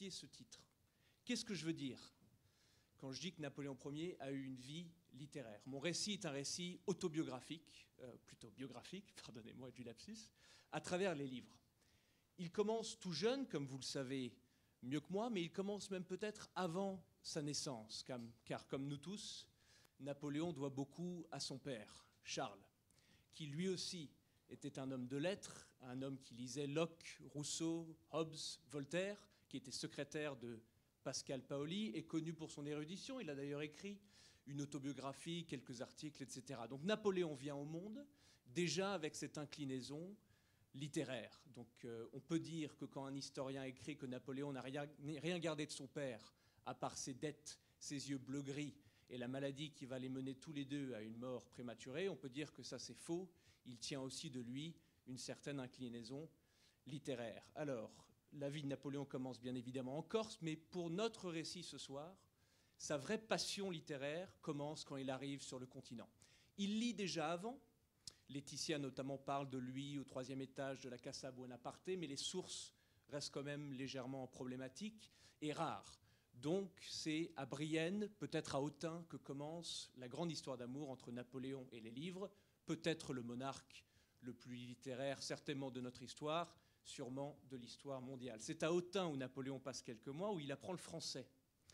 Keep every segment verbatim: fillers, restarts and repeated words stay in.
expliquer ce titre. Qu'est-ce que je veux dire quand je dis que Napoléon Ier a eu une vie littéraire? Mon récit est un récit autobiographique, euh, plutôt biographique, pardonnez-moi du lapsus, à travers les livres. Il commence tout jeune, comme vous le savez mieux que moi, mais il commence même peut-être avant sa naissance, car comme nous tous, Napoléon doit beaucoup à son père, Charles, qui lui aussi était un homme de lettres, un homme qui lisait Locke, Rousseau, Hobbes, Voltaire, qui était secrétaire de Pascal Paoli et connu pour son érudition. Il a d'ailleurs écrit une autobiographie, quelques articles, et cetera. Donc Napoléon vient au monde déjà avec cette inclinaison littéraire. Donc euh, on peut dire que quand un historien écrit que Napoléon n'a rien, rien gardé de son père, à part ses dettes, ses yeux bleu-gris et la maladie qui va les mener tous les deux à une mort prématurée, on peut dire que ça c'est faux. Il tient aussi de lui une certaine inclinaison littéraire. Alors, la vie de Napoléon commence bien évidemment en Corse, mais pour notre récit ce soir, sa vraie passion littéraire commence quand il arrive sur le continent. Il lit déjà avant. Laetitia notamment parle de lui au troisième étage de la Casa Buonaparte, mais les sources restent quand même légèrement problématiques et rares. Donc c'est à Brienne, peut-être à Autun, que commence la grande histoire d'amour entre Napoléon et les livres, peut-être le monarque le plus littéraire, certainement de notre histoire, sûrement de l'histoire mondiale. C'est à Autun où Napoléon passe quelques mois, où il apprend le français.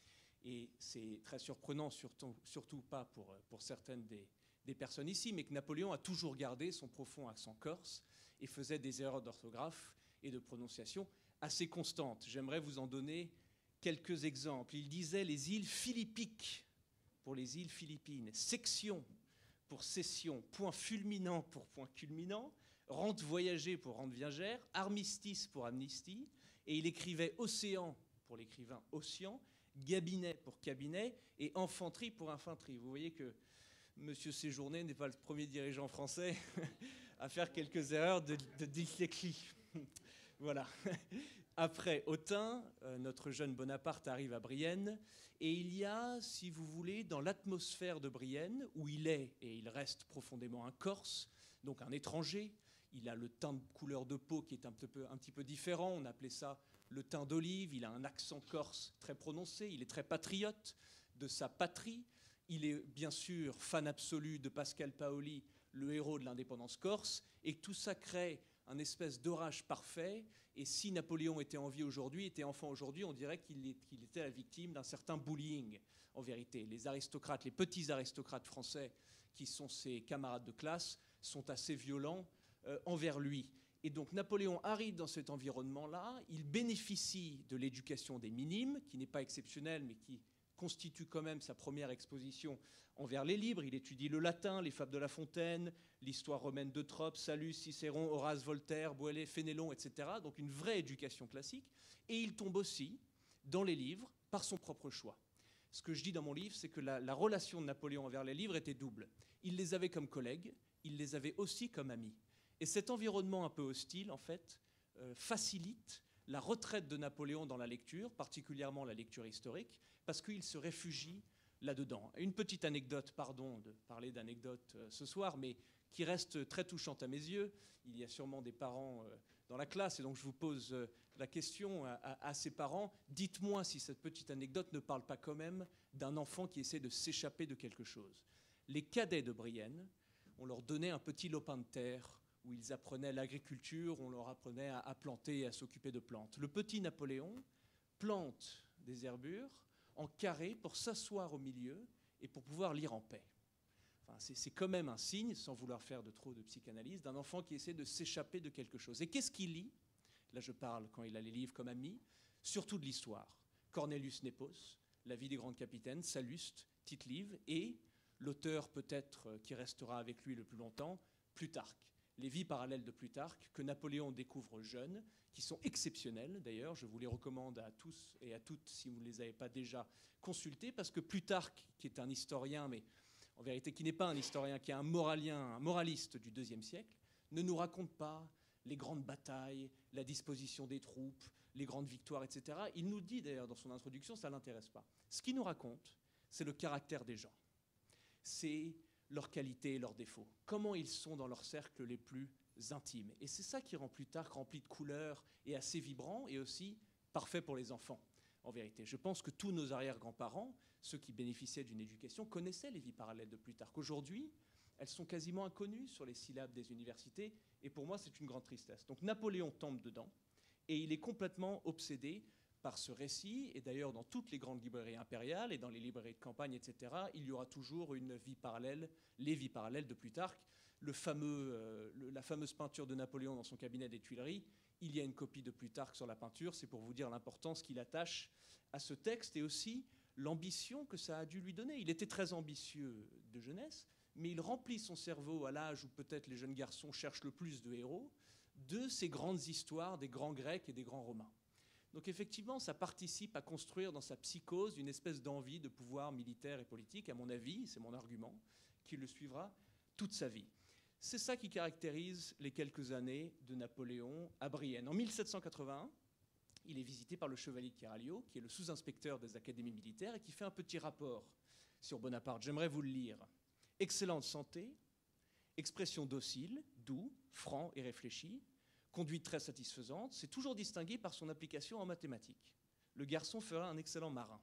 Et c'est très surprenant, surtout, surtout pas pour, pour certaines des, des personnes ici, mais que Napoléon a toujours gardé son profond accent corse et faisait des erreurs d'orthographe et de prononciation assez constantes. J'aimerais vous en donner quelques exemples. Il disait les îles philippiques pour les îles Philippines, section pour session, point fulminant pour point culminant, rente voyager pour rente viagère, armistice pour amnistie, et il écrivait océan pour l'écrivain océan, gabinet pour cabinet et infanterie pour infanterie. Vous voyez que M. Séjourné n'est pas le premier dirigeant français à faire quelques erreurs de, de dyslexie. Voilà. Après Autun, euh, notre jeune Bonaparte arrive à Brienne, et il y a, si vous voulez, dans l'atmosphère de Brienne, où il est, et il reste profondément un Corse, donc un étranger, il a le teint de couleur de peau qui est un petit peu, un petit peu différent, on appelait ça le teint d'olive, il a un accent corse très prononcé, il est très patriote de sa patrie, il est bien sûr fan absolu de Pascal Paoli, le héros de l'indépendance corse, et tout ça crée un espèce d'orage parfait, et si Napoléon était en vie aujourd'hui, était enfant aujourd'hui, on dirait qu'il était la victime d'un certain bullying, en vérité. Les aristocrates, les petits aristocrates français, qui sont ses camarades de classe, sont assez violents euh, envers lui. Et donc Napoléon arrive dans cet environnement-là, il bénéficie de l'éducation des minimes, qui n'est pas exceptionnelle, mais qui constitue quand même sa première exposition envers les libres. Il étudie le latin, les fables de La Fontaine, l'histoire romaine d'Eutrope, Sallust, Cicéron, Horace, Voltaire, Boileau, Fénélon, et cetera. Donc une vraie éducation classique. Et il tombe aussi dans les livres par son propre choix. Ce que je dis dans mon livre, c'est que la, la relation de Napoléon envers les livres était double. Il les avait comme collègues, il les avait aussi comme amis. Et cet environnement un peu hostile, en fait, euh, facilite la retraite de Napoléon dans la lecture, particulièrement la lecture historique, parce qu'il se réfugie là-dedans. Une petite anecdote, pardon de parler d'anecdote ce soir, mais qui reste très touchante à mes yeux. Il y a sûrement des parents dans la classe, et donc je vous pose la question à, à, à ces parents. Dites-moi si cette petite anecdote ne parle pas quand même d'un enfant qui essaie de s'échapper de quelque chose. Les cadets de Brienne, on leur donnait un petit lopin de terre où ils apprenaient l'agriculture, on leur apprenait à, à planter et à s'occuper de plantes. Le petit Napoléon plante des herbures en carré pour s'asseoir au milieu et pour pouvoir lire en paix. Enfin, c'est quand même un signe, sans vouloir faire de trop de psychanalyse, d'un enfant qui essaie de s'échapper de quelque chose. Et qu'est-ce qu'il lit? Là, je parle quand il a les livres comme ami, surtout de l'histoire. Cornelius Nepos, La vie des grands capitaines, Sallust, Tite-Live, et l'auteur peut-être qui restera avec lui le plus longtemps, Plutarque. Les vies parallèles de Plutarque, que Napoléon découvre jeune, qui sont exceptionnelles d'ailleurs. Je vous les recommande à tous et à toutes si vous ne les avez pas déjà consultés, parce que Plutarque, qui est un historien, mais en vérité qui n'est pas un historien, qui est un moralien, un moraliste du deuxième siècle, ne nous raconte pas les grandes batailles, la disposition des troupes, les grandes victoires, et cetera. Il nous dit d'ailleurs dans son introduction, ça ne l'intéresse pas. Ce qu'il nous raconte, c'est le caractère des gens. C'est leurs qualités et leurs défauts, comment ils sont dans leurs cercles les plus intimes. Et c'est ça qui rend Plutarque rempli de couleurs et assez vibrant, et aussi parfait pour les enfants. en vérité. Je pense que tous nos arrière-grands-parents, ceux qui bénéficiaient d'une éducation, connaissaient les vies parallèles de Plutarque. Aujourd'hui, elles sont quasiment inconnues sur les syllabes des universités, et pour moi, c'est une grande tristesse. Donc Napoléon tombe dedans, et il est complètement obsédé par ce récit, et d'ailleurs dans toutes les grandes librairies impériales et dans les librairies de campagne, et cetera, il y aura toujours une vie parallèle, les vies parallèles de Plutarque. Le fameux, euh, le, la fameuse peinture de Napoléon dans son cabinet des Tuileries, il y a une copie de Plutarque sur la peinture, c'est pour vous dire l'importance qu'il attache à ce texte et aussi l'ambition que ça a dû lui donner. Il était très ambitieux de jeunesse, mais il remplit son cerveau à l'âge où peut-être les jeunes garçons cherchent le plus de héros, de ces grandes histoires des grands Grecs et des grands Romains. Donc effectivement, ça participe à construire dans sa psychose une espèce d'envie de pouvoir militaire et politique, à mon avis, c'est mon argument, qui le suivra toute sa vie. C'est ça qui caractérise les quelques années de Napoléon à Brienne. En mille sept cent quatre-vingt-un, il est visité par le chevalier Keraglio, qui est le sous-inspecteur des académies militaires, et qui fait un petit rapport sur Bonaparte. J'aimerais vous le lire. Excellente santé, expression docile, doux, franc et réfléchi, conduite très satisfaisante, c'est toujours distingué par son application en mathématiques. Le garçon fera un excellent marin.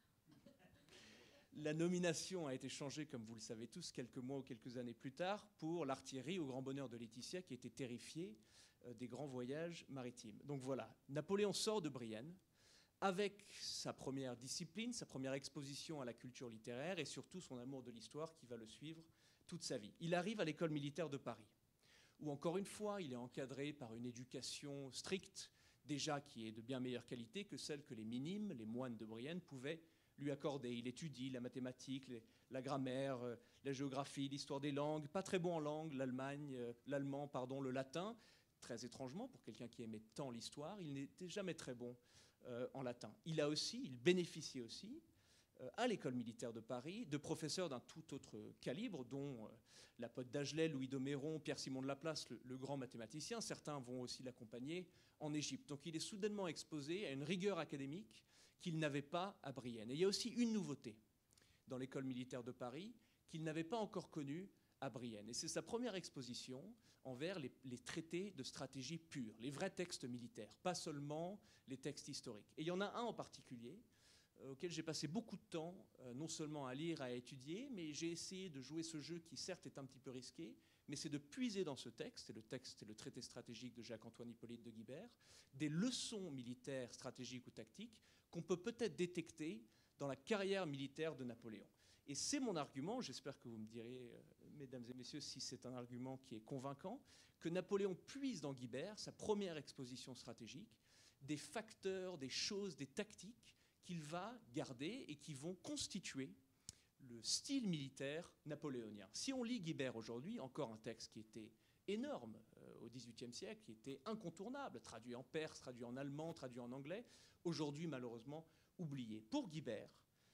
La nomination a été changée, comme vous le savez tous, quelques mois ou quelques années plus tard, pour l'artillerie, au grand bonheur de Laetitia, qui était terrifiée des grands voyages maritimes. Donc voilà, Napoléon sort de Brienne avec sa première discipline, sa première exposition à la culture littéraire et surtout son amour de l'histoire qui va le suivre toute sa vie. Il arrive à l'école militaire de Paris, où encore une fois, il est encadré par une éducation stricte, déjà qui est de bien meilleure qualité que celle que les minimes, les moines de Brienne, pouvaient lui accorder. Il étudie la mathématique, les, la grammaire, euh, la géographie, l'histoire des langues, pas très bon en langue, l'Allemagne, euh, l'allemand, pardon, le latin. Très étrangement, pour quelqu'un qui aimait tant l'histoire, il n'était jamais très bon euh, en latin. Il a aussi, il bénéficiait aussi, euh, à l'école militaire de Paris, de professeurs d'un tout autre calibre, dont euh, la pote d'Agelet, Louis d'Oméron, Pierre-Simon de Laplace, le, le grand mathématicien. Certains vont aussi l'accompagner en Égypte. Donc il est soudainement exposé à une rigueur académique qu'il n'avait pas à Brienne. Et il y a aussi une nouveauté dans l'école militaire de Paris qu'il n'avait pas encore connue à Brienne. Et c'est sa première exposition envers les, les traités de stratégie pure, les vrais textes militaires, pas seulement les textes historiques. Et il y en a un en particulier euh, auquel j'ai passé beaucoup de temps, euh, non seulement à lire, à étudier, mais j'ai essayé de jouer ce jeu qui certes est un petit peu risqué, mais c'est de puiser dans ce texte, et le texte c'est le traité stratégique de Jacques-Antoine Hippolyte de Guibert, des leçons militaires, stratégiques ou tactiques qu'on peut peut-être détecter dans la carrière militaire de Napoléon. Et c'est mon argument, j'espère que vous me direz, euh, mesdames et messieurs, si c'est un argument qui est convaincant, que Napoléon puise dans Guibert, sa première exposition stratégique, des facteurs, des choses, des tactiques qu'il va garder et qui vont constituer le style militaire napoléonien. Si on lit Guibert aujourd'hui, encore un texte qui était énorme euh, au dix-huitième siècle, qui était incontournable, traduit en perse, traduit en allemand, traduit en anglais, aujourd'hui malheureusement oublié. Pour Guibert,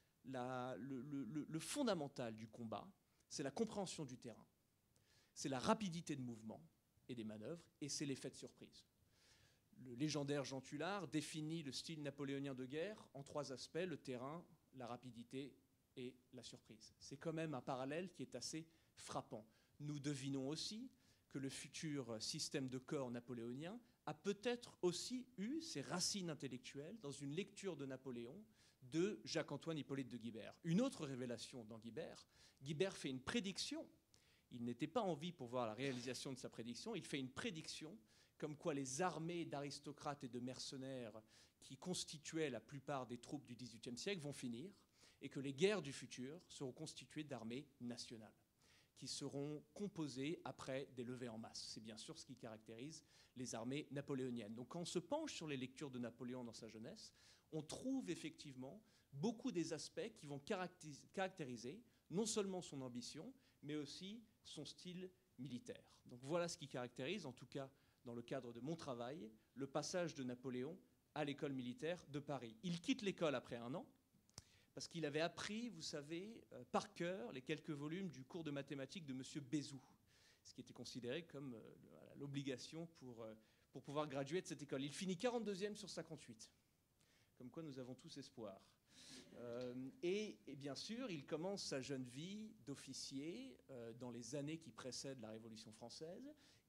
la, le, le, le fondamental du combat, c'est la compréhension du terrain, c'est la rapidité de mouvement et des manœuvres, et c'est l'effet de surprise. Le légendaire Jean Tullard définit le style napoléonien de guerre en trois aspects, le terrain, la rapidité et la surprise. C'est quand même un parallèle qui est assez frappant. Nous devinons aussi que le futur système de corps napoléonien a peut-être aussi eu ses racines intellectuelles dans une lecture de Napoléon de Jacques-Antoine Hippolyte de Guibert. Une autre révélation dans Guibert, Guibert fait une prédiction. Il n'était pas en vie pour voir la réalisation de sa prédiction, il fait une prédiction comme quoi les armées d'aristocrates et de mercenaires qui constituaient la plupart des troupes du dix-huitième siècle vont finir et que les guerres du futur seront constituées d'armées nationales qui seront composées après des levées en masse. C'est bien sûr ce qui caractérise les armées napoléoniennes. Donc quand on se penche sur les lectures de Napoléon dans sa jeunesse, on trouve effectivement beaucoup des aspects qui vont caractériser non seulement son ambition, mais aussi son style militaire. Donc voilà ce qui caractérise, en tout cas dans le cadre de mon travail, le passage de Napoléon à l'école militaire de Paris. Il quitte l'école après un an, parce qu'il avait appris, vous savez, euh, par cœur, les quelques volumes du cours de mathématiques de M. Bézout, ce qui était considéré comme euh, voilà, l'obligation pour, euh, pour pouvoir graduer de cette école. Il finit quarante-deuxième sur cinquante-huit, comme quoi nous avons tous espoir. Euh, et, et bien sûr, il commence sa jeune vie d'officier euh, dans les années qui précèdent la Révolution française.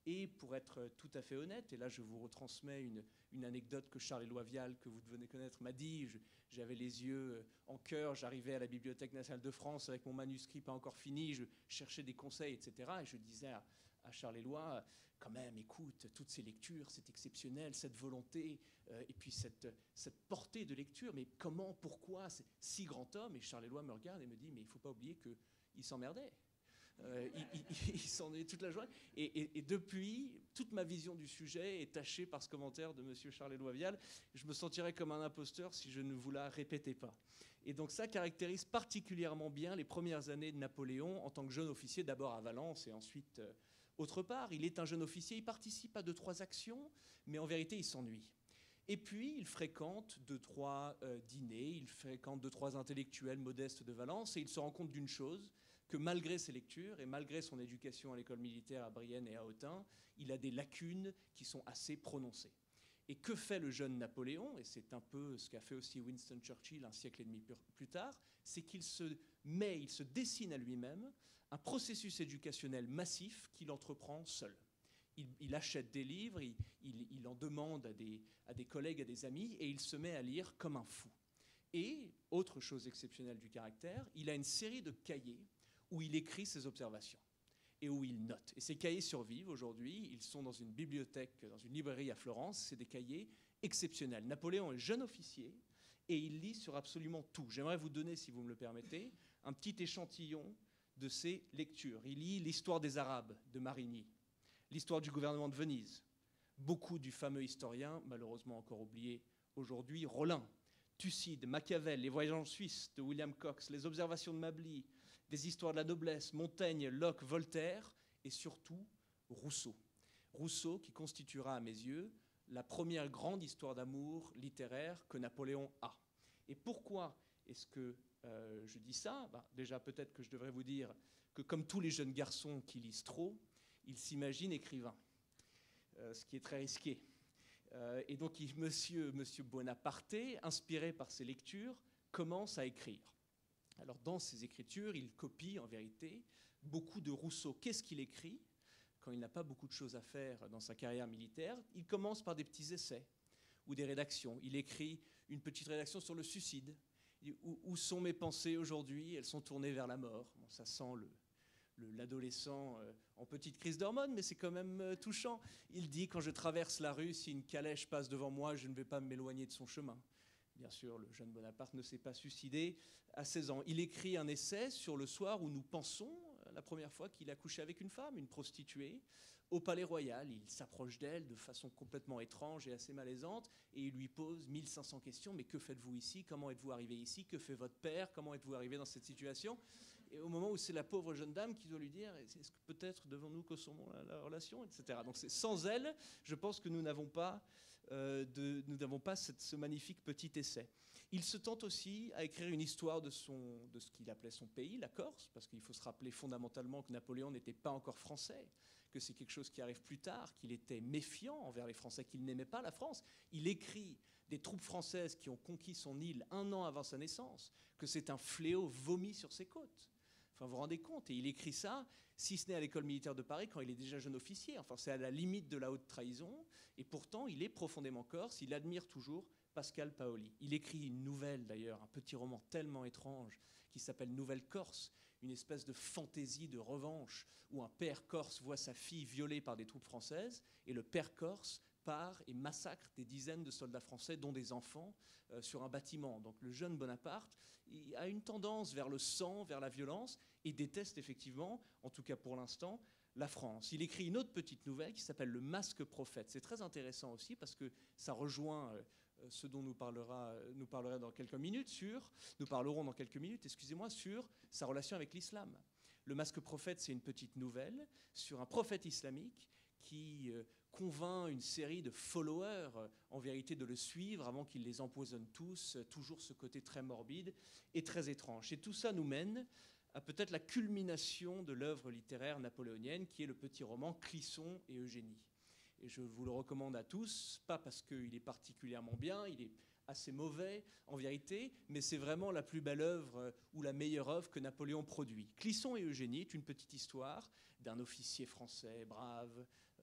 Et pour être tout à fait honnête, et là je vous retransmets une, une anecdote que Charles-Éloi Vial, que vous devez connaître, m'a dit. Je, j'avais les yeux en cœur, j'arrivais à la Bibliothèque nationale de France avec mon manuscrit pas encore fini, je cherchais des conseils, et cetera. Et je disais à, à Charles-Éloi, quand même, écoute, toutes ces lectures, c'est exceptionnel, cette volonté, euh, et puis cette, cette portée de lecture, mais comment, pourquoi, c'est si grand homme. Et Charles-Éloi me regarde et me dit, mais il ne faut pas oublier qu'il s'emmerdait. Euh, il, il, il s'en est toute la journée. Et, et, et depuis, toute ma vision du sujet est tachée par ce commentaire de M. Charles-Éloi Vial. Je me sentirais comme un imposteur si je ne vous la répétais pas. Et donc ça caractérise particulièrement bien les premières années de Napoléon en tant que jeune officier, d'abord à Valence et ensuite euh, autre part. Il est un jeune officier, il participe à deux, trois actions, mais en vérité, il s'ennuie. Et puis, il fréquente deux, trois euh, dîners, il fréquente deux, trois intellectuels modestes de Valence, et il se rend compte d'une chose, que malgré ses lectures et malgré son éducation à l'école militaire à Brienne et à Autun, il a des lacunes qui sont assez prononcées. Et que fait le jeune Napoléon, et c'est un peu ce qu'a fait aussi Winston Churchill un siècle et demi plus tard, c'est qu'il se met, il se dessine à lui-même un processus éducationnel massif qu'il entreprend seul. Il, il achète des livres, il, il, il en demande à des, à des collègues, à des amis, et il se met à lire comme un fou. Et, autre chose exceptionnelle du caractère, il a une série de cahiers où il écrit ses observations et où il note. Et ces cahiers survivent aujourd'hui, ils sont dans une bibliothèque, dans une librairie à Florence, c'est des cahiers exceptionnels. Napoléon est jeune officier et il lit sur absolument tout. J'aimerais vous donner, si vous me le permettez, un petit échantillon de ses lectures. Il lit l'histoire des Arabes de Marigny, l'histoire du gouvernement de Venise, beaucoup du fameux historien, malheureusement encore oublié aujourd'hui, Rollin, Thucydide, Machiavel, les voyages en Suisse de William Cox, les observations de Mably, des histoires de la noblesse, Montaigne, Locke, Voltaire, et surtout Rousseau. Rousseau qui constituera à mes yeux la première grande histoire d'amour littéraire que Napoléon a. Et pourquoi est-ce que euh, je dis ça? Ben, déjà, peut-être que je devrais vous dire que comme tous les jeunes garçons qui lisent trop, ils s'imaginent écrivains, euh, ce qui est très risqué. Euh, et donc, il, monsieur, monsieur Bonaparte, inspiré par ses lectures, commence à écrire. Alors, dans ses écritures, il copie, en vérité, beaucoup de Rousseau. Qu'est-ce qu'il écrit quand il n'a pas beaucoup de choses à faire dans sa carrière militaire? Il commence par des petits essais ou des rédactions. Il écrit une petite rédaction sur le suicide. Où, où sont mes pensées aujourd'hui? Elles sont tournées vers la mort. Bon, ça sent le... l'adolescent euh, en petite crise d'hormones, mais c'est quand même euh, touchant. Il dit, quand je traverse la rue, si une calèche passe devant moi, je ne vais pas m'éloigner de son chemin. Bien sûr, le jeune Bonaparte ne s'est pas suicidé à seize ans. Il écrit un essai sur le soir où nous pensons, la première fois qu'il a couché avec une femme, une prostituée, au Palais Royal. Il s'approche d'elle de façon complètement étrange et assez malaisante, et il lui pose mille cinq cents questions. Mais que faites-vous ici? Comment êtes-vous arrivé ici? Que fait votre père? Comment êtes-vous arrivé dans cette situation? Et au moment où c'est la pauvre jeune dame qui doit lui dire, est-ce que peut-être devons-nous consommer la, la relation, et cetera. Donc c'est, sans elle, je pense que nous n'avons pas, euh, de, nous n'avons pas cette, ce magnifique petit essai. Il se tente aussi à écrire une histoire de, son, de ce qu'il appelait son pays, la Corse, parce qu'il faut se rappeler fondamentalement que Napoléon n'était pas encore français, que c'est quelque chose qui arrive plus tard, qu'il était méfiant envers les Français, qu'il n'aimait pas la France. Il écrit des troupes françaises qui ont conquis son île un an avant sa naissance, que c'est un fléau vomi sur ses côtes. Enfin, vous vous rendez compte? Et il écrit ça, si ce n'est à l'école militaire de Paris, quand il est déjà jeune officier. Enfin, c'est à la limite de la haute trahison. Et pourtant, il est profondément corse. Il admire toujours Pascal Paoli. Il écrit une nouvelle, d'ailleurs, un petit roman tellement étrange, qui s'appelle Nouvelle Corse, une espèce de fantaisie de revanche, où un père corse voit sa fille violée par des troupes françaises, et le père corse part et massacre des dizaines de soldats français, dont des enfants, euh, sur un bâtiment. Donc le jeune Bonaparte il a une tendance vers le sang, vers la violence, et déteste effectivement, en tout cas pour l'instant, la France. Il écrit une autre petite nouvelle qui s'appelle Le Masque Prophète. C'est très intéressant aussi parce que ça rejoint euh, ce dont nous, parlera, nous parlera dans quelques minutes sur, nous parlerons dans quelques minutes, excusez-moi, sur sa relation avec l'islam. Le Masque Prophète, c'est une petite nouvelle sur un prophète islamique qui euh, convainc une série de followers, euh, en vérité, de le suivre avant qu'il les empoisonne tous, euh, toujours ce côté très morbide et très étrange. Et tout ça nous mène à peut-être la culmination de l'œuvre littéraire napoléonienne, qui est le petit roman Clisson et Eugénie. Et je vous le recommande à tous, pas parce qu'il est particulièrement bien, il est assez mauvais en vérité, mais c'est vraiment la plus belle œuvre ou la meilleure œuvre que Napoléon produit. Clisson et Eugénie est une petite histoire d'un officier français brave,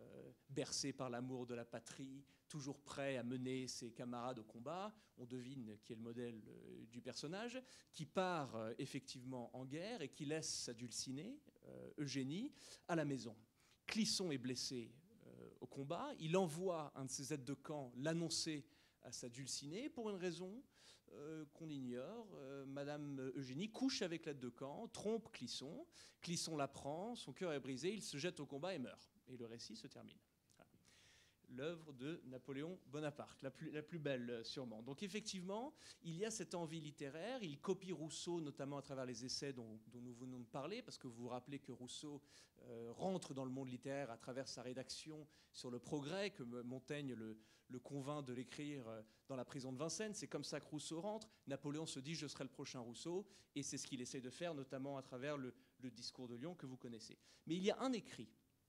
euh, bercé par l'amour de la patrie, toujours prêt à mener ses camarades au combat. On devine qui est le modèle euh, du personnage, qui part euh, effectivement en guerre et qui laisse sa dulcinée, euh, Eugénie, à la maison. Clisson est blessé euh, au combat. Il envoie un de ses aides de camp l'annoncer à sa dulcinée pour une raison euh, qu'on ignore. Euh, Madame Eugénie couche avec l'aide de camp, trompe Clisson. Clisson l'apprend, son cœur est brisé, il se jette au combat et meurt. Et le récit se termine. Voilà. L'œuvre de Napoléon Bonaparte, la plus, la plus belle sûrement. Donc effectivement, il y a cette envie littéraire. Il copie Rousseau, notamment à travers les essais dont, dont nous venons de parler, parce que vous vous rappelez que Rousseau euh, rentre dans le monde littéraire à travers sa rédaction sur le progrès, que Montaigne le, le convainc de l'écrire dans la prison de Vincennes. C'est comme ça que Rousseau rentre. Napoléon se dit « je serai le prochain Rousseau », et c'est ce qu'il essaie de faire, notamment à travers le, le discours de Lyon que vous connaissez. Mais il y a un écrit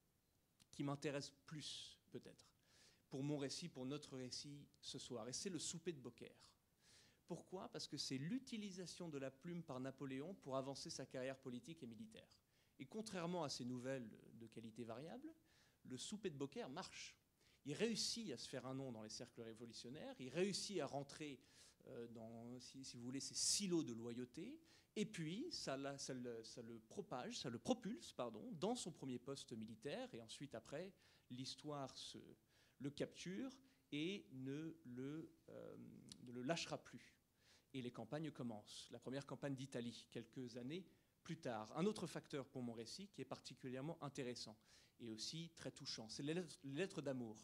qui m'intéresse plus, peut-être, pour mon récit, pour notre récit ce soir, et c'est le souper de Beaucaire. Pourquoi ? Parce que c'est l'utilisation de la plume par Napoléon pour avancer sa carrière politique et militaire. Et contrairement à ces nouvelles de qualité variable, le souper de Beaucaire marche. Il réussit à se faire un nom dans les cercles révolutionnaires, il réussit à rentrer euh, dans, si, si vous voulez, ces silos de loyauté, et puis ça, la, ça, le, ça le propage, ça le propulse, pardon, dans son premier poste militaire, et ensuite après, l'histoire se, le capture et ne le, euh, ne le lâchera plus. Et les campagnes commencent. La première campagne d'Italie, quelques années plus tard. Un autre facteur pour mon récit qui est particulièrement intéressant et aussi très touchant, c'est les lettres, les lettres d'amour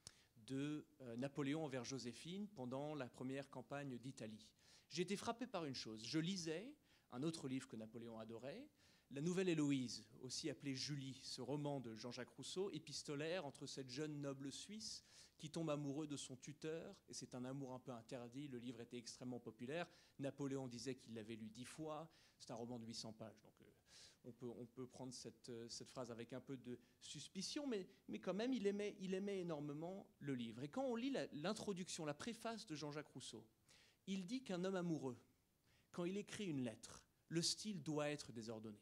de euh, Napoléon envers Joséphine pendant la première campagne d'Italie. J'ai été frappé par une chose. Je lisais un autre livre que Napoléon adorait, La Nouvelle Héloïse, aussi appelée Julie, ce roman de Jean-Jacques Rousseau, épistolaire entre cette jeune noble suisse qui tombe amoureux de son tuteur, et c'est un amour un peu interdit, le livre était extrêmement populaire, Napoléon disait qu'il l'avait lu dix fois, c'est un roman de huit cents pages, donc euh, on, peut, on peut prendre cette, euh, cette phrase avec un peu de suspicion, mais, mais quand même il aimait, il aimait énormément le livre. Et quand on lit la, l'introduction, la préface de Jean-Jacques Rousseau, il dit qu'un homme amoureux, quand il écrit une lettre, le style doit être désordonné.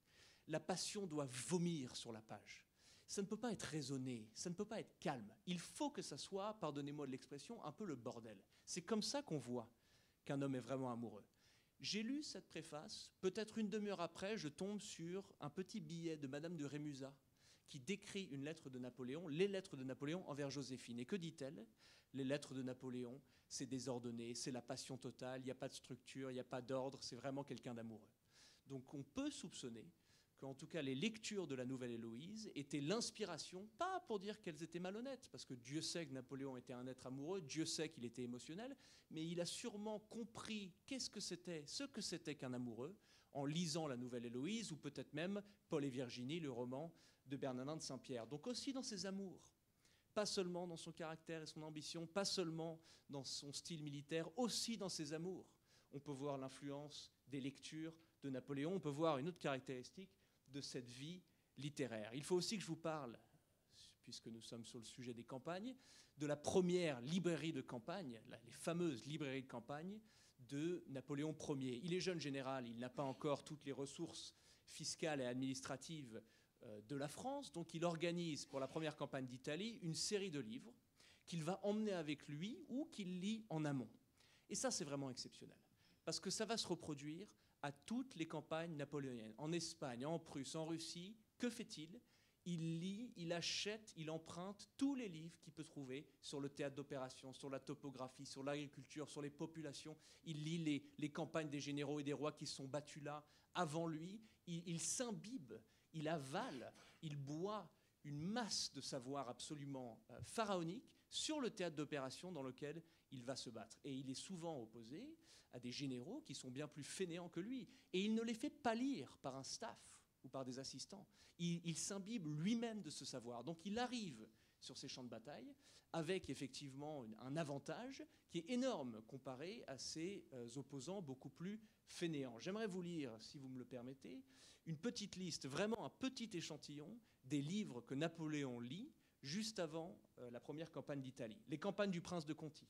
La passion doit vomir sur la page. Ça ne peut pas être raisonné, ça ne peut pas être calme. Il faut que ça soit, pardonnez-moi de l'expression, un peu le bordel. C'est comme ça qu'on voit qu'un homme est vraiment amoureux. J'ai lu cette préface, peut-être une demi-heure après, je tombe sur un petit billet de Madame de Rémusat qui décrit une lettre de Napoléon, les lettres de Napoléon envers Joséphine. Et que dit-elle ? Les lettres de Napoléon, c'est désordonné, c'est la passion totale, il n'y a pas de structure, il n'y a pas d'ordre, c'est vraiment quelqu'un d'amoureux. Donc on peut soupçonner qu'en tout cas les lectures de la Nouvelle Héloïse étaient l'inspiration, pas pour dire qu'elles étaient malhonnêtes, parce que Dieu sait que Napoléon était un être amoureux, Dieu sait qu'il était émotionnel, mais il a sûrement compris qu'est-ce que c'était, ce que c'était qu'un amoureux, en lisant la Nouvelle Héloïse, ou peut-être même Paul et Virginie, le roman de Bernardin de Saint-Pierre. Donc aussi dans ses amours, pas seulement dans son caractère et son ambition, pas seulement dans son style militaire, aussi dans ses amours. On peut voir l'influence des lectures de Napoléon, on peut voir une autre caractéristique de cette vie littéraire. Il faut aussi que je vous parle, puisque nous sommes sur le sujet des campagnes, de la première librairie de campagne, les fameuses librairies de campagne de Napoléon Ier. Il est jeune général, il n'a pas encore toutes les ressources fiscales et administratives de la France, donc il organise pour la première campagne d'Italie une série de livres qu'il va emmener avec lui ou qu'il lit en amont. Et ça, c'est vraiment exceptionnel, parce que ça va se reproduire à toutes les campagnes napoléoniennes. En Espagne, en Prusse, en Russie, que fait-il ? Il lit, il achète, il emprunte tous les livres qu'il peut trouver sur le théâtre d'opération, sur la topographie, sur l'agriculture, sur les populations. Il lit les, les campagnes des généraux et des rois qui se sont battus là avant lui. Il, il s'imbibe, il avale, il boit une masse de savoir absolument euh, pharaonique sur le théâtre d'opération dans lequel il va se battre. Et il est souvent opposé à des généraux qui sont bien plus fainéants que lui. Et il ne les fait pas lire par un staff ou par des assistants. Il, il s'imbibe lui-même de ce savoir. Donc il arrive sur ces champs de bataille avec effectivement un avantage qui est énorme comparé à ses euh, opposants beaucoup plus fainéants. J'aimerais vous lire, si vous me le permettez, une petite liste, vraiment un petit échantillon des livres que Napoléon lit juste avant euh, la première campagne d'Italie. Les campagnes du prince de Conti,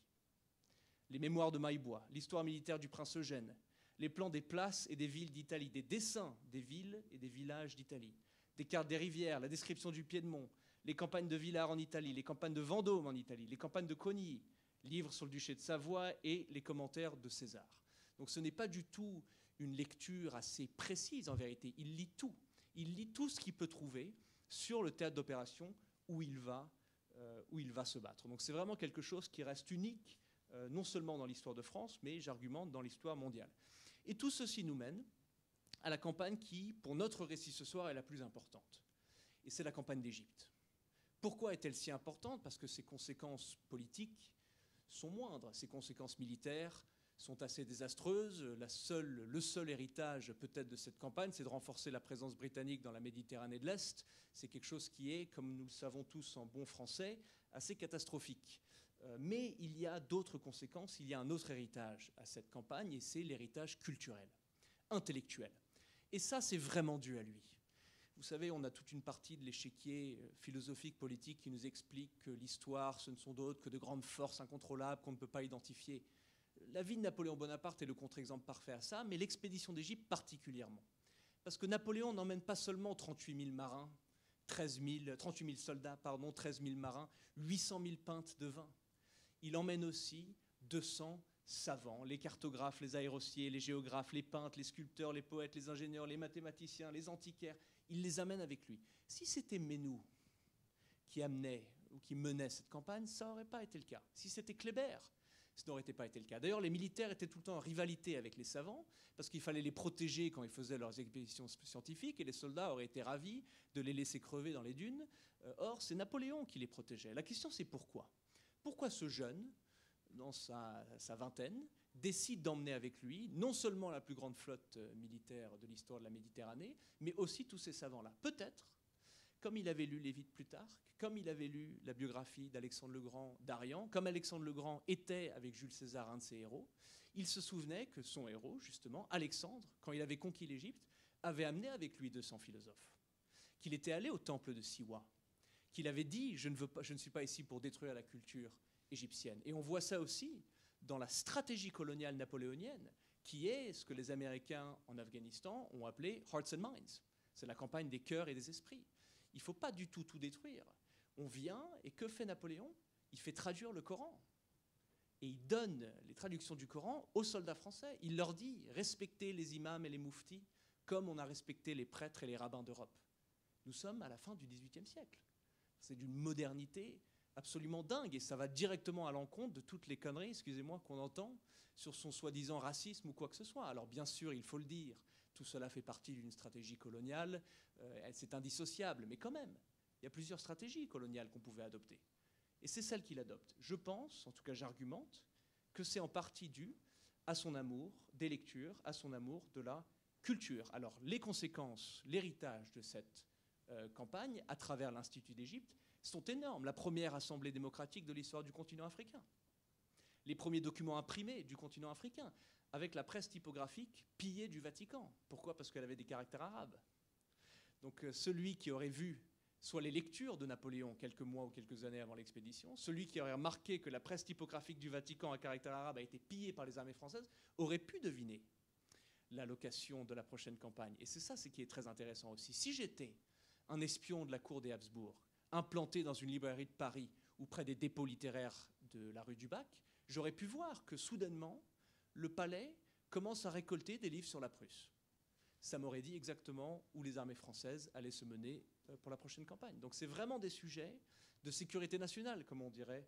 les mémoires de Maillebois, l'histoire militaire du prince Eugène, les plans des places et des villes d'Italie, des dessins des villes et des villages d'Italie, des cartes des rivières, la description du Piédmont, les campagnes de Villars en Italie, les campagnes de Vendôme en Italie, les campagnes de Cogny, livres sur le duché de Savoie et les commentaires de César. Donc ce n'est pas du tout une lecture assez précise en vérité. Il lit tout. Il lit tout ce qu'il peut trouver sur le théâtre d'opération où il va, euh, où il va se battre. Donc c'est vraiment quelque chose qui reste unique, euh, non seulement dans l'histoire de France, mais j'argumente dans l'histoire mondiale. Et tout ceci nous mène à la campagne qui, pour notre récit ce soir, est la plus importante. Et c'est la campagne d'Égypte. Pourquoi est-elle si importante? Parce que ses conséquences politiques sont moindres. Ses conséquences militaires sont assez désastreuses. La seule, le seul héritage peut-être de cette campagne, c'est de renforcer la présence britannique dans la Méditerranée de l'Est. C'est quelque chose qui est, comme nous le savons tous en bon français, assez catastrophique. Euh, mais il y a d'autres conséquences, il y a un autre héritage à cette campagne, et c'est l'héritage culturel, intellectuel. Et ça, c'est vraiment dû à lui. Vous savez, on a toute une partie de l'échiquier philosophique, politique qui nous explique que l'histoire, ce ne sont d'autres que de grandes forces incontrôlables qu'on ne peut pas identifier. La vie de Napoléon Bonaparte est le contre-exemple parfait à ça, mais l'expédition d'Égypte particulièrement. Parce que Napoléon n'emmène pas seulement trente-huit mille marins, treize mille, trente-huit mille soldats, pardon, treize mille marins, huit cent mille pintes de vin. Il emmène aussi deux cents savants, les cartographes, les aérostiers, les géographes, les peintres, les sculpteurs, les poètes, les ingénieurs, les mathématiciens, les antiquaires. Il les amène avec lui. Si c'était Menou qui amenait ou qui menait cette campagne, ça n'aurait pas été le cas. Si c'était Kléber, ça n'aurait pas été le cas. D'ailleurs, les militaires étaient tout le temps en rivalité avec les savants, parce qu'il fallait les protéger quand ils faisaient leurs expéditions scientifiques, et les soldats auraient été ravis de les laisser crever dans les dunes. Or, c'est Napoléon qui les protégeait. La question, c'est pourquoi? Pourquoi ce jeune, dans sa, sa vingtaine, décide d'emmener avec lui non seulement la plus grande flotte militaire de l'histoire de la Méditerranée, mais aussi tous ces savants-là? Peut-être, comme il avait lu Lévi de Plutarque, comme il avait lu la biographie d'Alexandre le Grand d'Arian, comme Alexandre le Grand était avec Jules César un de ses héros, il se souvenait que son héros, justement, Alexandre, quand il avait conquis l'Égypte, avait amené avec lui deux cents philosophes, qu'il était allé au temple de Siwa, qu'il avait dit « je ne veux pas, je ne suis pas ici pour détruire la culture égyptienne ». Et on voit ça aussi dans la stratégie coloniale napoléonienne, qui est ce que les Américains en Afghanistan ont appelé « Hearts and Minds ». C'est la campagne des cœurs et des esprits. Il ne faut pas du tout tout détruire. On vient, et que fait Napoléon? Il fait traduire le Coran. Et il donne les traductions du Coran aux soldats français. Il leur dit « respectez les imams et les mouftis comme on a respecté les prêtres et les rabbins d'Europe ». Nous sommes à la fin du dix-huitième siècle. C'est d'une modernité absolument dingue, et ça va directement à l'encontre de toutes les conneries, excusez-moi, qu'on entend sur son soi-disant racisme ou quoi que ce soit. Alors bien sûr, il faut le dire, tout cela fait partie d'une stratégie coloniale, euh, c'est indissociable, mais quand même, il y a plusieurs stratégies coloniales qu'on pouvait adopter. Et c'est celle qu'il adopte. Je pense, en tout cas j'argumente, que c'est en partie dû à son amour des lectures, à son amour de la culture. Alors les conséquences, l'héritage de cette euh, campagne, à travers l'Institut d'Égypte, sont énormes. La première assemblée démocratique de l'histoire du continent africain. Les premiers documents imprimés du continent africain, avec la presse typographique pillée du Vatican. Pourquoi? Parce qu'elle avait des caractères arabes. Donc euh, celui qui aurait vu soit les lectures de Napoléon quelques mois ou quelques années avant l'expédition, celui qui aurait remarqué que la presse typographique du Vatican à caractère arabe a été pillée par les armées françaises, aurait pu deviner la location de la prochaine campagne. Et c'est ça ce qui est très intéressant aussi. Si j'étais un espion de la cour des Habsbourg, implanté dans une librairie de Paris ou près des dépôts littéraires de la rue du Bac, j'aurais pu voir que soudainement, le palais commence à récolter des livres sur la Prusse. Ça m'aurait dit exactement où les armées françaises allaient se mener pour la prochaine campagne. Donc c'est vraiment des sujets de sécurité nationale, comme on dirait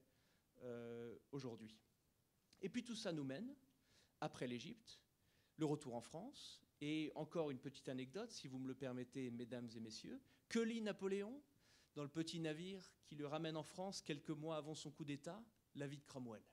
euh, aujourd'hui. Et puis tout ça nous mène, après l'Égypte, le retour en France, et encore une petite anecdote, si vous me le permettez, mesdames et messieurs, que lit Napoléon dans le petit navire qui le ramène en France quelques mois avant son coup d'État? La vie de Cromwell.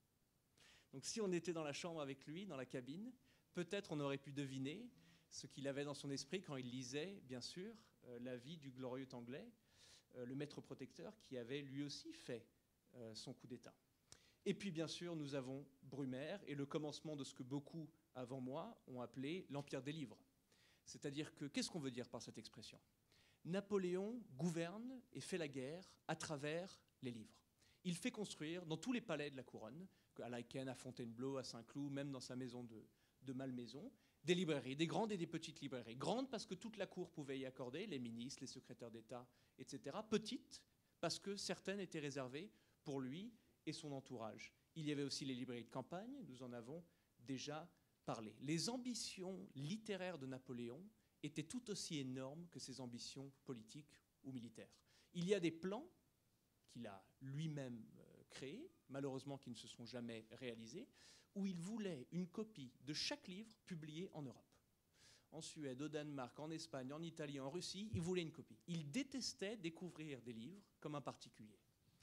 Donc si on était dans la chambre avec lui, dans la cabine, peut-être on aurait pu deviner ce qu'il avait dans son esprit quand il lisait, bien sûr, euh, la vie du glorieux Anglais, euh, le maître protecteur qui avait lui aussi fait euh, son coup d'État. Et puis bien sûr, nous avons Brumaire et le commencement de ce que beaucoup avant moi ont appelé l'Empire des livres. C'est-à-dire que, qu'est-ce qu'on veut dire par cette expression? Napoléon gouverne et fait la guerre à travers les livres. Il fait construire dans tous les palais de la couronne, à Laeken, à Fontainebleau, à Saint-Cloud, même dans sa maison de, de Malmaison, des librairies, des grandes et des petites librairies. Grandes parce que toute la cour pouvait y accorder, les ministres, les secrétaires d'État, et cetera. Petites parce que certaines étaient réservées pour lui et son entourage. Il y avait aussi les librairies de campagne, nous en avons déjà parlé. Les ambitions littéraires de Napoléon étaient tout aussi énormes que ses ambitions politiques ou militaires. Il y a des plans qu'il a lui-même créés, malheureusement qui ne se sont jamais réalisés, où il voulait une copie de chaque livre publié en Europe. En Suède, au Danemark, en Espagne, en Italie, en Russie, il voulait une copie. Il détestait découvrir des livres comme un particulier.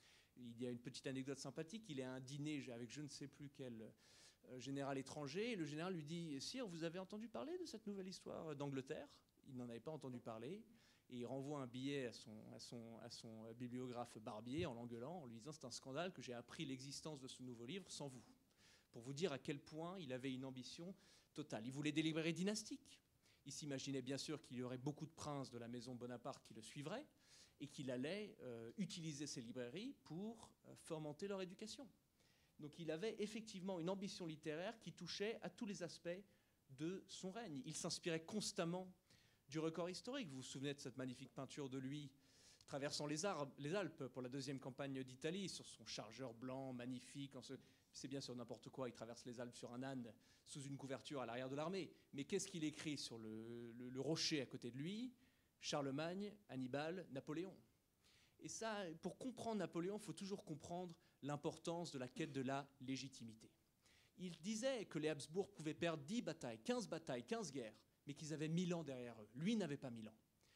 Il y a une petite anecdote sympathique, il est à un dîner avec je ne sais plus quel euh, général étranger, et le général lui dit « Sire, vous avez entendu parler de cette nouvelle histoire d'Angleterre ?» Il n'en avait pas entendu parler, et il renvoie un billet à son, à son, à son bibliographe Barbier en l'engueulant, en lui disant « C'est un scandale que j'ai appris l'existence de ce nouveau livre sans vous », pour vous dire à quel point il avait une ambition totale. Il voulait des librairies dynastiques. Il s'imaginait bien sûr qu'il y aurait beaucoup de princes de la maison Bonaparte qui le suivraient, et qu'il allait euh, utiliser ces librairies pour euh, fomenter leur éducation. Donc il avait effectivement une ambition littéraire qui touchait à tous les aspects de son règne. Il s'inspirait constamment du record historique. Vous vous souvenez de cette magnifique peinture de lui traversant les, Arbes, les Alpes pour la deuxième campagne d'Italie, sur son chargeur blanc magnifique. Se... C'est bien sûr n'importe quoi, il traverse les Alpes sur un âne sous une couverture à l'arrière de l'armée. Mais qu'est-ce qu'il écrit sur le, le, le rocher à côté de lui ? Charlemagne, Hannibal, Napoléon. Et ça, pour comprendre Napoléon, il faut toujours comprendre l'importance de la quête de la légitimité. Il disait que les Habsbourg pouvaient perdre dix batailles, quinze batailles, quinze guerres, mais qu'ils avaient mille ans derrière eux. Lui n'avait pas mille ans.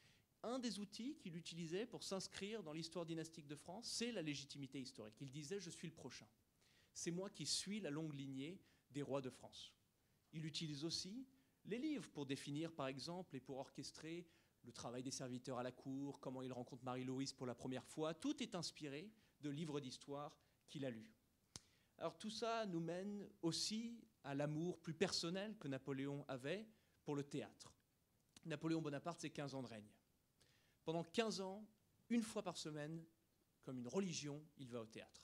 Un des outils qu'il utilisait pour s'inscrire dans l'histoire dynastique de France, c'est la légitimité historique. Il disait « je suis le prochain ». C'est moi qui suis la longue lignée des rois de France. Il utilise aussi les livres pour définir, par exemple, et pour orchestrer le travail des serviteurs à la cour, comment il rencontre Marie-Louise pour la première fois. Tout est inspiré de livres d'histoire qu'il a lus. Alors tout ça nous mène aussi à l'amour plus personnel que Napoléon avait pour le théâtre. Napoléon Bonaparte, c'est quinze ans de règne. Pendant quinze ans, une fois par semaine, comme une religion, il va au théâtre.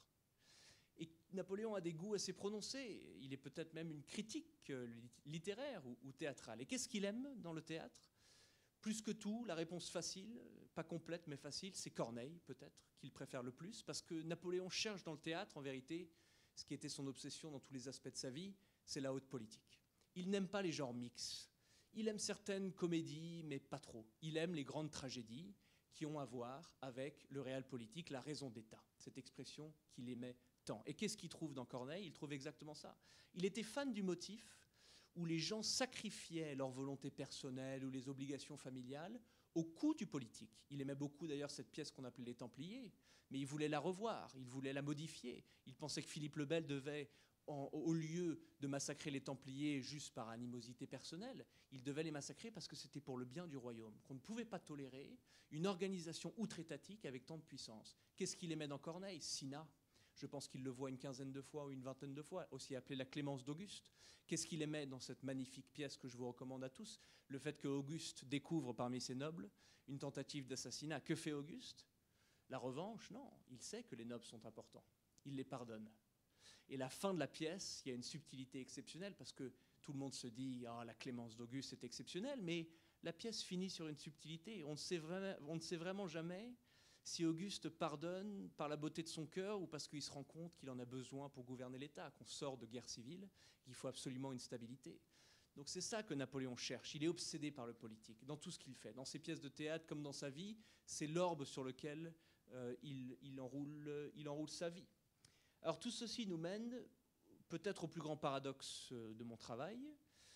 Et Napoléon a des goûts assez prononcés. Il est peut-être même une critique littéraire ou, ou théâtrale. Et qu'est-ce qu'il aime dans le théâtre ? Plus que tout, la réponse facile, pas complète mais facile, c'est Corneille peut-être, qu'il préfère le plus, parce que Napoléon cherche dans le théâtre, en vérité, ce qui était son obsession dans tous les aspects de sa vie, c'est la haute politique. Il n'aime pas les genres mixtes. Il aime certaines comédies, mais pas trop. Il aime les grandes tragédies qui ont à voir avec le réel politique, la raison d'État, cette expression qu'il aimait tant. Et qu'est-ce qu'il trouve dans Corneille ? Il trouve exactement ça. Il était fan du motif où les gens sacrifiaient leur volonté personnelle ou les obligations familiales au coût du politique. Il aimait beaucoup d'ailleurs cette pièce qu'on appelait Les Templiers, mais il voulait la revoir, il voulait la modifier. Il pensait que Philippe le Bel devait, en, au lieu de massacrer les Templiers juste par animosité personnelle, il devait les massacrer parce que c'était pour le bien du royaume, qu'on ne pouvait pas tolérer une organisation outre-étatique avec tant de puissance. Qu'est-ce qu'il aimait dans Corneille ? Cinna. Je pense qu'il le voit une quinzaine de fois ou une vingtaine de fois, aussi appelée la Clémence d'Auguste. Qu'est-ce qu'il aimait dans cette magnifique pièce que je vous recommande à tous ? Le fait qu'Auguste découvre parmi ses nobles une tentative d'assassinat. Que fait Auguste ? La revanche ? Non, il sait que les nobles sont importants. Il les pardonne. Et la fin de la pièce, il y a une subtilité exceptionnelle parce que tout le monde se dit « Ah, la Clémence d'Auguste est exceptionnelle », mais la pièce finit sur une subtilité. On ne sait vraiment, on ne sait vraiment jamais si Auguste pardonne par la beauté de son cœur ou parce qu'il se rend compte qu'il en a besoin pour gouverner l'État, qu'on sort de guerre civile, qu'il faut absolument une stabilité. Donc c'est ça que Napoléon cherche. Il est obsédé par le politique, dans tout ce qu'il fait. Dans ses pièces de théâtre comme dans sa vie, c'est l'orbe sur lequel euh, il, il, enroule, il enroule sa vie. Alors tout ceci nous mène peut-être au plus grand paradoxe de mon travail,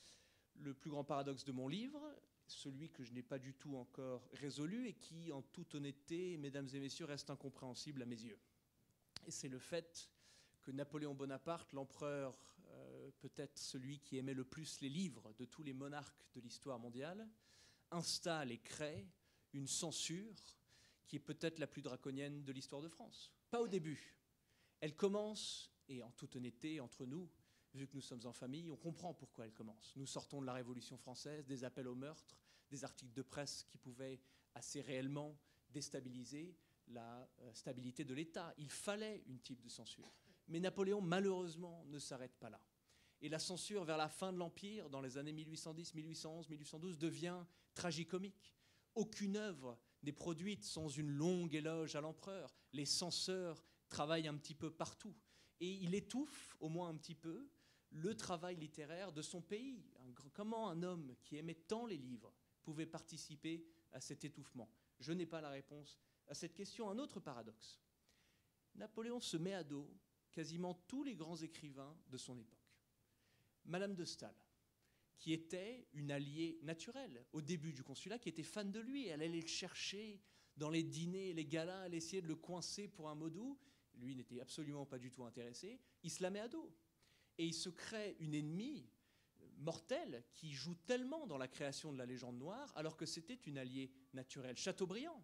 le plus grand paradoxe de mon livre, celui que je n'ai pas du tout encore résolu et qui, en toute honnêteté, mesdames et messieurs, reste incompréhensible à mes yeux. Et c'est le fait que Napoléon Bonaparte, l'empereur, euh, peut-être celui qui aimait le plus les livres de tous les monarques de l'histoire mondiale, installe et crée une censure qui est peut-être la plus draconienne de l'histoire de France. Pas au début. Elle commence, et en toute honnêteté, entre nous, vu que nous sommes en famille, on comprend pourquoi elle commence. Nous sortons de la Révolution française, des appels au meurtre, des articles de presse qui pouvaient assez réellement déstabiliser la stabilité de l'État. Il fallait une type de censure. Mais Napoléon, malheureusement, ne s'arrête pas là. Et la censure vers la fin de l'Empire, dans les années mille huit cent dix, mille huit cent onze, mille huit cent douze, devient tragicomique. Aucune œuvre n'est produite sans une longue éloge à l'empereur. Les censeurs travaillent un petit peu partout. Et il étouffe, au moins un petit peu, le travail littéraire de son pays. Comment un homme qui aimait tant les livres pouvait participer à cet étouffement? Je n'ai pas la réponse à cette question. Un autre paradoxe. Napoléon se met à dos quasiment tous les grands écrivains de son époque. Madame de Staël, qui était une alliée naturelle au début du consulat, qui était fan de lui. Elle allait le chercher dans les dîners, les galas, elle essayait de le coincer pour un mot doux. Lui n'était absolument pas du tout intéressé. Il se la met à dos. Et il se crée une ennemie mortelle qui joue tellement dans la création de la légende noire, alors que c'était une alliée naturelle. Chateaubriand,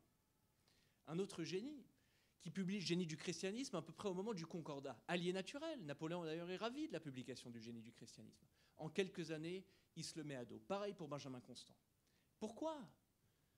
un autre génie, qui publie le Génie du christianisme à peu près au moment du Concordat. Allié naturel. Napoléon d'ailleurs est ravi de la publication du Génie du christianisme. En quelques années, il se le met à dos. Pareil pour Benjamin Constant. Pourquoi ? Pourquoi ?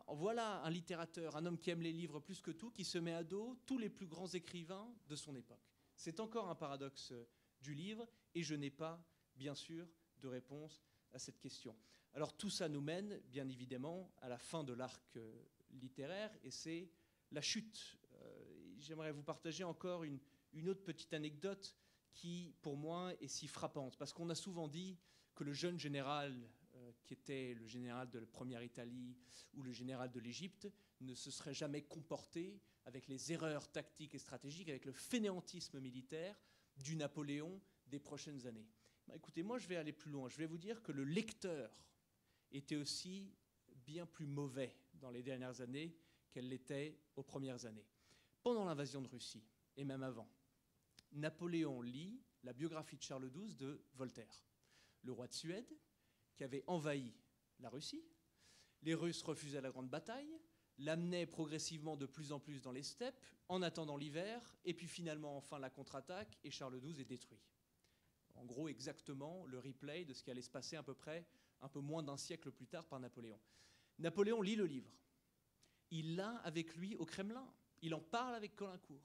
Voilà un littérateur, un homme qui aime les livres plus que tout, qui se met à dos tous les plus grands écrivains de son époque. C'est encore un paradoxe du livre, et je n'ai pas, bien sûr, de réponse à cette question. Alors tout ça nous mène, bien évidemment, à la fin de l'arc littéraire, et c'est la chute. Euh, j'aimerais vous partager encore une, une autre petite anecdote qui, pour moi, est si frappante. Parce qu'on a souvent dit que le jeune général, euh, qui était le général de la première Italie ou le général de l'Égypte, ne se serait jamais comporté avec les erreurs tactiques et stratégiques, avec le fainéantisme militaire du Napoléon des prochaines années. Ben, écoutez, moi, je vais aller plus loin. Je vais vous dire que le lecteur était aussi bien plus mauvais dans les dernières années qu'elle l'était aux premières années. Pendant l'invasion de Russie, et même avant, Napoléon lit la biographie de Charles douze de Voltaire, le roi de Suède, qui avait envahi la Russie. Les Russes refusaient la grande bataille, l'amenaient progressivement de plus en plus dans les steppes, en attendant l'hiver, et puis finalement, enfin, la contre-attaque, et Charles douze est détruit. En gros, exactement le replay de ce qui allait se passer à peu près un peu moins d'un siècle plus tard par Napoléon. Napoléon lit le livre. Il l'a avec lui au Kremlin. Il en parle avec Caulaincourt.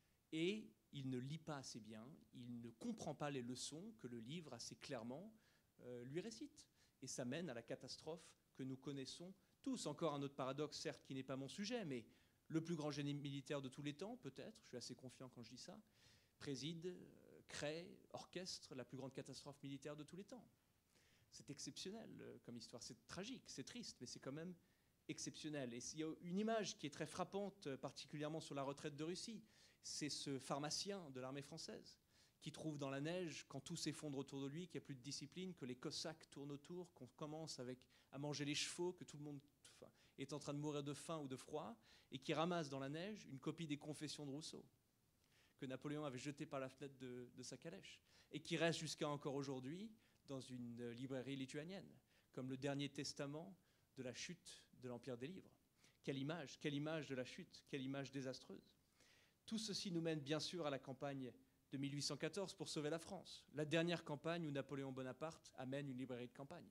Et il ne lit pas assez bien, il ne comprend pas les leçons que le livre assez clairement euh, lui récite. Et ça mène à la catastrophe que nous connaissons tous. Encore un autre paradoxe, certes, qui n'est pas mon sujet, mais le plus grand génie militaire de tous les temps, peut-être, je suis assez confiant quand je dis ça, préside, euh, crée, orchestre la plus grande catastrophe militaire de tous les temps. C'est exceptionnel euh, comme histoire, c'est tragique, c'est triste, mais c'est quand même exceptionnel. Et il y a une image qui est très frappante, particulièrement sur la retraite de Russie, c'est ce pharmacien de l'armée française qui trouve dans la neige, quand tout s'effondre autour de lui, qu'il n'y a plus de discipline, que les Cosaques tournent autour, qu'on commence avec, à manger les chevaux, que tout le monde enfin, est en train de mourir de faim ou de froid, et qui ramasse dans la neige une copie des Confessions de Rousseau, que Napoléon avait jetée par la fenêtre de, de sa calèche, et qui reste jusqu'à encore aujourd'hui dans une librairie lituanienne, comme le dernier testament de la chute de l'Empire des Livres. Quelle image, quelle image de la chute, quelle image désastreuse. Tout ceci nous mène bien sûr à la campagne de mille huit cent quatorze pour sauver la France, la dernière campagne où Napoléon Bonaparte amène une librairie de campagne.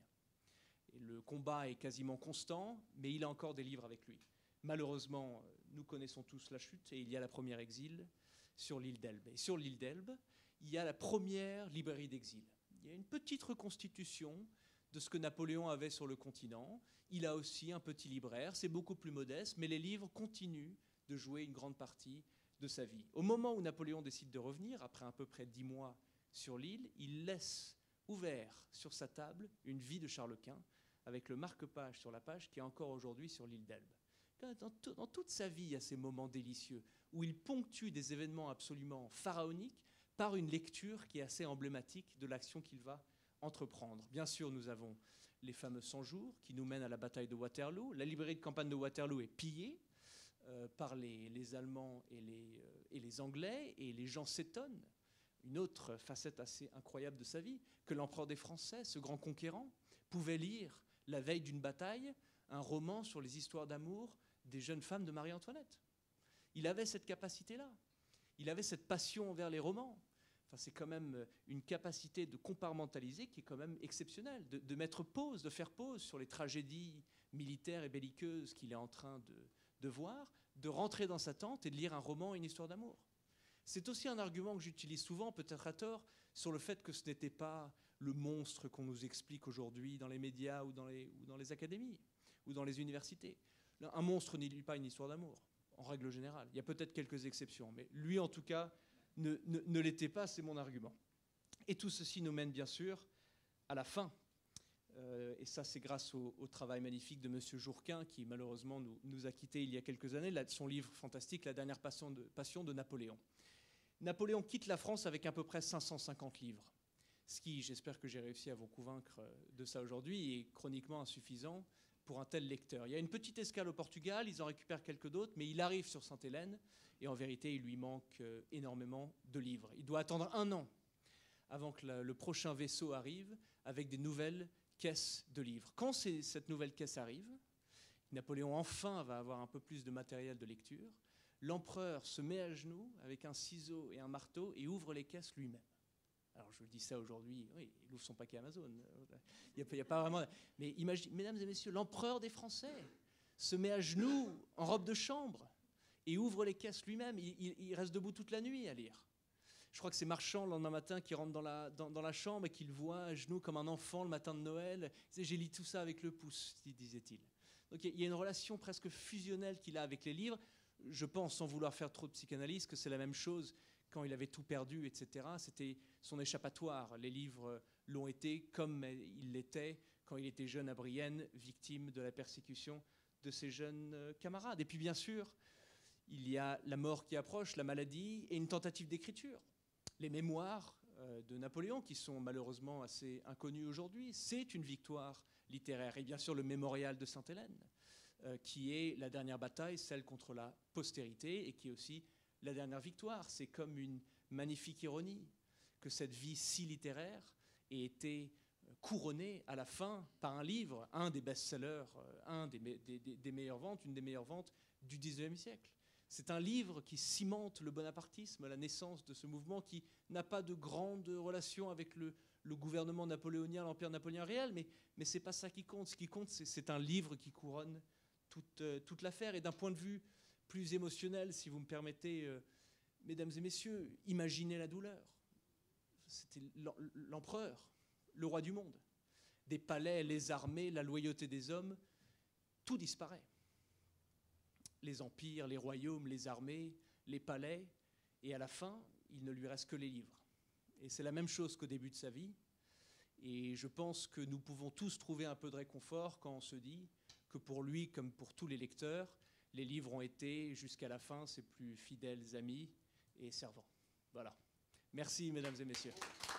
Et le combat est quasiment constant, mais il a encore des livres avec lui. Malheureusement, nous connaissons tous la chute et il y a la première exil sur l'île d'Elbe. Et sur l'île d'Elbe, il y a la première librairie d'exil. Il y a une petite reconstitution de ce que Napoléon avait sur le continent. Il a aussi un petit libraire, c'est beaucoup plus modeste, mais les livres continuent de jouer une grande partie de sa vie. Au moment où Napoléon décide de revenir, après à peu près dix mois sur l'île, il laisse ouvert sur sa table une vie de Charles Quint, avec le marque-page sur la page qui est encore aujourd'hui sur l'île d'Elbe. Dans, tout, dans toute sa vie, il y a ces moments délicieux où il ponctue des événements absolument pharaoniques par une lecture qui est assez emblématique de l'action qu'il va entreprendre. Bien sûr, nous avons les fameux cent jours qui nous mènent à la bataille de Waterloo. La librairie de campagne de Waterloo est pillée euh, par les, les Allemands et les, euh, et les Anglais, et les gens s'étonnent. Une autre facette assez incroyable de sa vie, que l'empereur des Français, ce grand conquérant, pouvait lire, la veille d'une bataille, un roman sur les histoires d'amour des jeunes femmes de Marie-Antoinette. Il avait cette capacité-là. Il avait cette passion envers les romans. Enfin, c'est quand même une capacité de compartimentaliser qui est quand même exceptionnelle, de, de mettre pause, de faire pause sur les tragédies militaires et belliqueuses qu'il est en train de, de voir, de rentrer dans sa tente et de lire un roman, une histoire d'amour. C'est aussi un argument que j'utilise souvent, peut-être à tort, sur le fait que ce n'était pas le monstre qu'on nous explique aujourd'hui dans les médias ou dans les, ou dans les académies ou dans les universités. Un monstre ne lit pas une histoire d'amour, en règle générale. Il y a peut-être quelques exceptions, mais lui, en tout cas, ne, ne, ne l'était pas, c'est mon argument. Et tout ceci nous mène, bien sûr, à la fin. Euh, et ça, c'est grâce au, au travail magnifique de M. Jourquin, qui, malheureusement, nous, nous a quittés il y a quelques années, là, son livre fantastique, La dernière passion de, passion de Napoléon. Napoléon quitte la France avec à peu près cinq cent cinquante livres, ce qui, j'espère que j'ai réussi à vous convaincre de ça aujourd'hui, est chroniquement insuffisant pour un tel lecteur. Il y a une petite escale au Portugal, ils en récupèrent quelques d'autres, mais il arrive sur Sainte-Hélène, et en vérité, il lui manque énormément de livres. Il doit attendre un an avant que le, le prochain vaisseau arrive, avec des nouvelles caisses de livres. Quand cette nouvelle caisse arrive, Napoléon enfin va avoir un peu plus de matériel de lecture, l'empereur se met à genoux avec un ciseau et un marteau et ouvre les caisses lui-même. Alors je dis ça aujourd'hui, oui, il ouvre son paquet Amazon. Il n'y a, a pas vraiment. Mais imaginez, mesdames et messieurs, l'empereur des Français se met à genoux en robe de chambre et ouvre les caisses lui-même. Il, il, il reste debout toute la nuit à lire. Je crois que c'est Marchand, le lendemain matin, qui rentre dans la, dans, dans la chambre et qui le voit à genoux comme un enfant le matin de Noël. J'ai lu tout ça avec le pouce, disait-il. Donc il y a une relation presque fusionnelle qu'il a avec les livres. Je pense, sans vouloir faire trop de psychanalyse, que c'est la même chose quand il avait tout perdu, et cetera. C'était son échappatoire. Les livres l'ont été comme il l'était quand il était jeune à Brienne, victime de la persécution de ses jeunes camarades. Et puis bien sûr, il y a la mort qui approche, la maladie et une tentative d'écriture. Les mémoires de Napoléon, qui sont malheureusement assez inconnus aujourd'hui, c'est une victoire littéraire. Et bien sûr, le mémorial de Sainte-Hélène, euh, qui est la dernière bataille, celle contre la postérité, et qui est aussi la dernière victoire. C'est comme une magnifique ironie que cette vie si littéraire ait été couronnée à la fin par un livre, un des best-sellers, un des, me- des, des, des meilleures ventes, une des meilleures ventes du dix-neuvième siècle. C'est un livre qui cimente le bonapartisme, la naissance de ce mouvement qui n'a pas de grande relation avec le, le gouvernement napoléonien, l'empire napoléonien réel, mais, mais ce n'est pas ça qui compte. Ce qui compte, c'est, c'est un livre qui couronne toute, euh, toute l'affaire. Et d'un point de vue plus émotionnel, si vous me permettez, euh, mesdames et messieurs, imaginez la douleur. C'était l'empereur, le roi du monde. Des palais, les armées, la loyauté des hommes, tout disparaît. Les empires, les royaumes, les armées, les palais, et à la fin, il ne lui reste que les livres. Et c'est la même chose qu'au début de sa vie, et je pense que nous pouvons tous trouver un peu de réconfort quand on se dit que pour lui, comme pour tous les lecteurs, les livres ont été, jusqu'à la fin, ses plus fidèles amis et servants. Voilà. Merci, mesdames et messieurs.